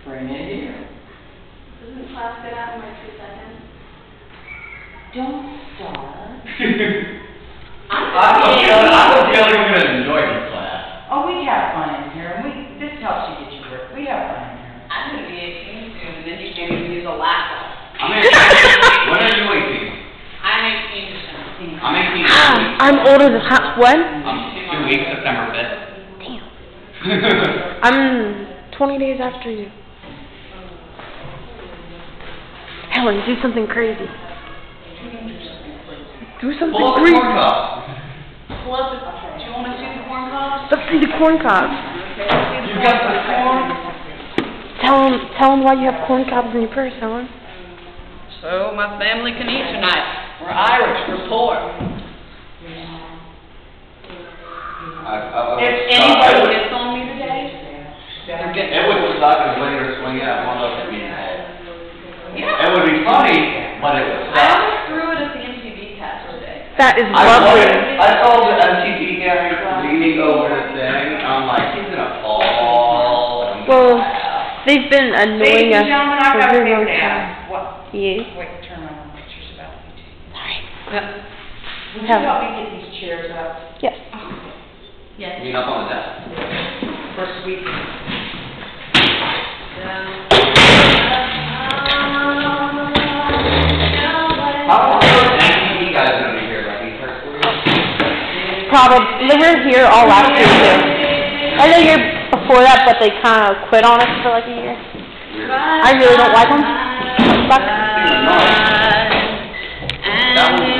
Bring it here. Doesn't class get out in like 2 seconds? Don't start. I don't feel like I'm going to enjoy this class. Oh, we have fun in here, and this helps you get your work. We have fun in here. I'm going to be 18 soon, and then you can't even use a laptop. I'm 18. When are you 18? I'm 18 to 17. I'm 18 this week. I'm older than when? I'm 2 weeks, September 5th. Damn. I'm 20 days after you. Helen, do something crazy. Do something Pull up the crazy. corn cob. Pull up the, do you want to see the corn cobs? Let's see the corn cobs. You got the corn? Tell them why you have corn cobs in your purse, Helen. So my family can eat tonight. We're Irish, we're poor. If anybody gets on me today, they're getting It would suck if later swing out one of them. Yeah. It would be funny, but it would I suck. almost threw it at the MTV test today. That is lovely. I saw the MTV guy leaning over the thing. I'm like, he's gonna fall. Well, they've been annoying us for a very long time. What? Yes. Wait, turn around. Pictures about you. Sorry. Would you help me get these chairs up? Yes. Yes. You know, up on the desk. First week. How long are those MTV guys gonna be here? Like, these first weeks? Probably. They were here all last year, too. And the year before that, but they kind of quit on us for like a year. I really don't like them. Suck. That was